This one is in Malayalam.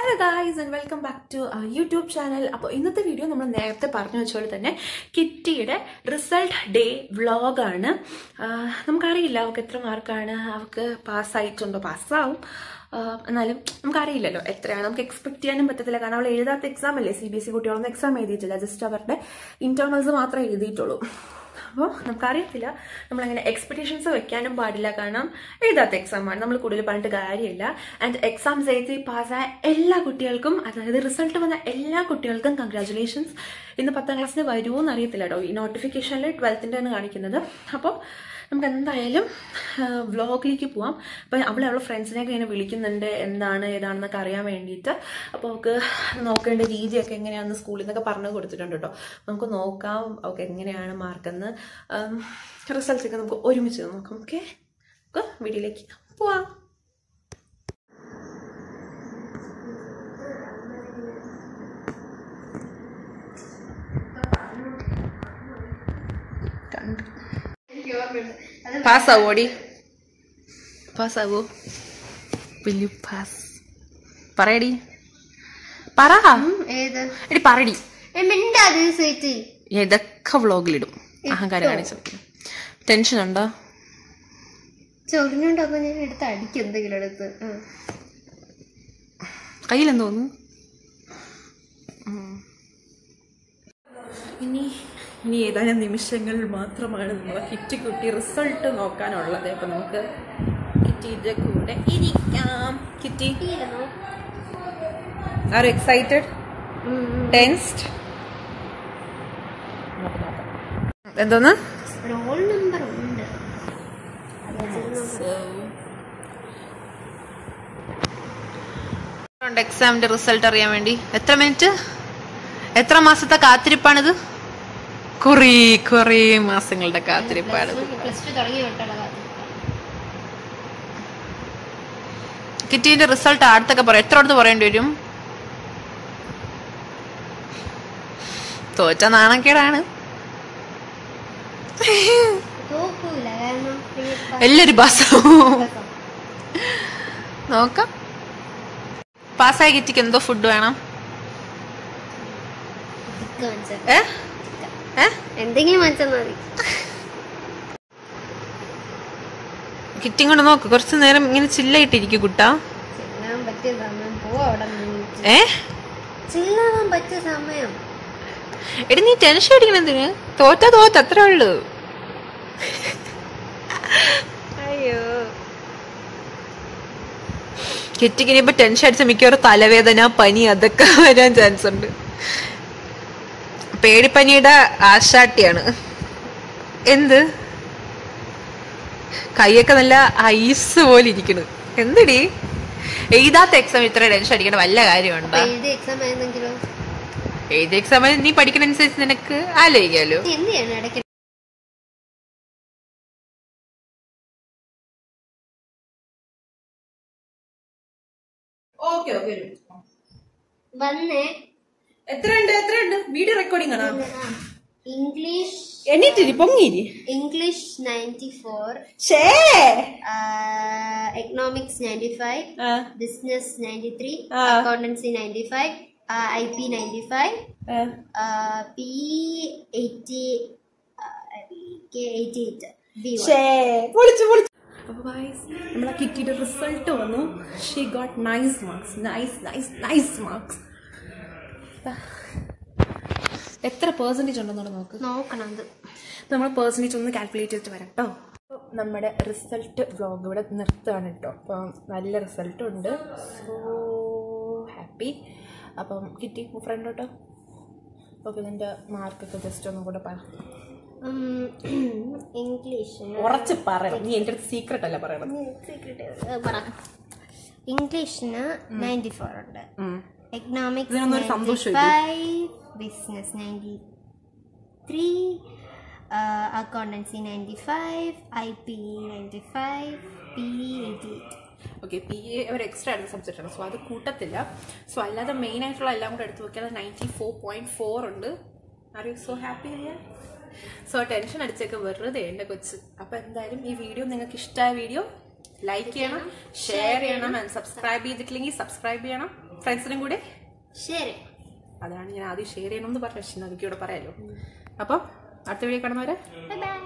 Hello guys and welcome back to our YouTube channel. അപ്പോൾ ഇന്നത്തെ വീഡിയോ നമ്മൾ നേരത്തെ പറഞ്ഞു വെച്ചപോലെ തന്നെ കിറ്റിയുടെ റിസൾട്ട് ഡേ വ്ളോഗാണ്. നമുക്കറിയില്ല അവൾക്ക് എത്ര മാർക്കാണ്, അവൾക്ക് പാസ്സായിട്ടുണ്ടോ, പാസ്സാവും, എന്നാലും നമുക്കറിയില്ലല്ലോ എത്രയാണ്, നമുക്ക് എക്സ്പെക്ട് ചെയ്യാനും പറ്റത്തില്ല. കാരണം അവൾ എഴുതാത്ത എക്സാം അല്ലേ, CBSE കുട്ടികളൊന്നും എക്സാം എഴുതിയിട്ടില്ല, ജസ്റ്റ് അവരുടെ ഇന്റേണൽസ് മാത്രമേ എഴുതിയിട്ടുള്ളൂ. അപ്പോൾ നമുക്കറിയത്തില്ല, നമ്മളങ്ങനെ എക്സ്പെക്ടേഷൻസ് വെക്കാനും പാടില്ല, കാരണം എഴുതാത്ത എക്സാമാണ്, നമ്മൾ കൂടുതൽ പറഞ്ഞിട്ട് കാര്യമില്ല. ആൻഡ് എക്സാംസ് എഴുതി പാസ്സായ എല്ലാ കുട്ടികൾക്കും, അതായത് റിസൾട്ട് വന്ന എല്ലാ കുട്ടികൾക്കും കൺഗ്രാറ്റുലേഷൻസ്. ഇന്ന് 10ാം ക്ലാസ്സിന് വരുമോയെന്ന് അറിയത്തില്ല കേട്ടോ, ഈ നോട്ടിഫിക്കേഷനിൽ 12th ആണ് കാണിക്കുന്നത്. അപ്പോൾ നമുക്ക് എന്തായാലും വ്ളോഗിലേക്ക് പോവാം. അപ്പം അവളെ ഫ്രണ്ട്സിനെയൊക്കെ ഇങ്ങനെ വിളിക്കുന്നുണ്ട്, എന്താണ് ഏതാണെന്നൊക്കെ അറിയാൻ വേണ്ടിയിട്ട്. അപ്പോൾ അവൾക്ക് നോക്കേണ്ട രീതിയൊക്കെ എങ്ങനെയാണെന്ന് സ്കൂളിൽ നിന്നൊക്കെ പറഞ്ഞു കൊടുത്തിട്ടുണ്ട് കേട്ടോ. നമുക്ക് നോക്കാം അവൾക്ക് എങ്ങനെയാണ് മാർക്കെന്ന്. റിസൾട്ടൊക്കെ നമുക്ക് ഒരുമിച്ച് നോക്കാം. ഓക്കെ, വീഡിയോയിലേക്ക് പോവാം. പാസ്സാവോടി, പാസ്സാവോ? വലിയ പാസ് പറയടി, പറ എടി, പറയടി. ഏതൊക്കെ വ്ളോഗിലിടും, അഹങ്കാരം കാണിച്ചു. ടെൻഷൻ ഉണ്ടോ? കയ്യിലെന്തോന്നു? ഇനി ഏതാനും നിമിഷങ്ങൾ മാത്രമാണ് നമ്മളെ കിറ്റി കുട്ടി റിസൾട്ട് നോക്കാനുള്ളത്. അപ്പൊ നമുക്ക് കിറ്റിയുടെ കൂടെ ഇരിക്കാം. Kitty, are excited? ടെൻസ്ഡ്? എന്തോന്ന്? റോൾ നമ്പർ ഉണ്ട്. എക്സാമിന്റെ റിസൾട്ട് അറിയാൻ വേണ്ടി എത്ര മിനിറ്റ്, എത്ര മാസത്തെ കാത്തിരിപ്പാണിത്? കുറേ മാസങ്ങളുടെ കാത്തിരിപ്പാണ്. കിറ്റിന്റെ റിസൾട്ട് അടുത്തൊക്കെ പറയാം. എത്ര അടുത്ത് പറയേണ്ടി വരും? തോറ്റ നാണക്കേടാണ്. എല്ലാരും പാസ്സാവും. നോക്കാം. പാസ്സായ കിറ്റിക്ക് എന്തോ ഫുഡ് വേണം. എന്തെങ്കിലും മനസ്സിൽ മതി. കിറ്റി കൊണ്ട് നോക്ക്, കുറച്ചു നേരം ഇങ്ങനെ ചില്ലായിട്ടിരിക്കും കുട്ടാ. എടി, നീ ടെൻഷൻ അടിക്കണെന്തിന്? തോറ്റ അത്രേ ഉള്ളു. അയ്യോ, കിറ്റിക്ക് ഇനിയിപ്പോ ടെൻഷൻ അടിച്ച മിക്കവാറും തലവേദന, പനി അതൊക്കെ വരാൻ ചാൻസ് ഉണ്ട്. പേടിപ്പനിയുടെ ആശാട്ടിയാണ്. എന്ത്, കൈയൊക്കെ നല്ല ഐസ് പോലെ ഇരിക്കണ്. എന്തിടി, എഴുതാത്ത എക്സാം ഇത്ര ടെൻഷൻ അടിക്കണ വല്ല കാര്യമുണ്ടോ? എഴുതിയ എക്സാം നീ പഠിക്കണ അനുസരിച്ച് നിനക്ക് ആലോചിക്കാലോ. ഓക്കെ വന്നേ. എത്രയുണ്ട്? വീഡിയോ റെക്കോർഡിംഗ് ആണോ? ഇംഗ്ലീഷ് എണീറ്റിരി, പൊങ്ങിരി. English 94, economics 95, business 93, accountancy 95, IP 95, PE 88. അപ്പോൾ ഗൈസ്, നമ്മളെ കിറ്റിയുടെ റിസൾട്ട് വന്നു. She got nice marks. Nice marks. എത്ര പെർസെൻറ്റേജ് ഉണ്ടെന്നോട് നോക്കണം. നമ്മൾ പെർസെൻറ്റേജ് ഒന്ന് കാൽക്കുലേറ്റ് ചെയ്തിട്ട് വരാം കേട്ടോ. നമ്മുടെ റിസൾട്ട് വ്ളോഗ് ഇവിടെ നിർത്തുകയാണ് കേട്ടോ. അപ്പം നല്ല റിസൾട്ട് ഉണ്ട്, സോ ഹാപ്പി. അപ്പം കിറ്റി ഫ്രണ്ട് കേട്ടോ. ഓക്കെ, ഇതിൻ്റെ മാർക്കൊക്കെ ജസ്റ്റ് ഒന്നും കൂടെ പറ. ഇംഗ്ലീഷ് ഉറച്ച് പറയണം, നീ എൻ്റെ അടുത്ത് സീക്രട്ട് അല്ല പറയണം. ഇംഗ്ലീഷിന് 94 ഉണ്ട്, economics 95, business 93, accountancy 95, IP 95, PE 88. Okay, PE ഒരു എക്സ്ട്രാ ആയിട്ടുള്ള സബ്ജക്റ്റ് ആണ്, സോ അത് കൂട്ടത്തില്ല. സോ അല്ലാതെ മെയിൻ ആയിട്ടുള്ള എല്ലാം കൂടെ എടുത്ത് നോക്കിയാൽ 94.4 ഉണ്ട്. ആർ യു സോ ഹാപ്പി അയ്യാ? സോ ടെൻഷൻ അടിച്ചൊക്കെ വെറുതെ എൻ്റെ കൊച്ച്. അപ്പോൾ എന്തായാലും ഈ വീഡിയോ നിങ്ങൾക്ക് ഇഷ്ടമായ വീഡിയോ ലൈക്ക് ചെയ്യണം, ഷെയർ ചെയ്യണം, ആൻഡ് സബ്സ്ക്രൈബ് ചെയ്തിട്ടില്ലെങ്കിൽ സബ്സ്ക്രൈബ് ചെയ്യണം. ഫ്രണ്ട്സിനും കൂടെ ശരി. അതാണ് ഞാൻ ആദ്യം ഷെയർ ചെയ്യണമെന്ന് പറഞ്ഞു. പക്ഷെ നമുക്ക് ഇവിടെ പറയാലോ. അപ്പം അടുത്ത വീഡിയോ കാണുന്നവരെ ബൈ ബൈ.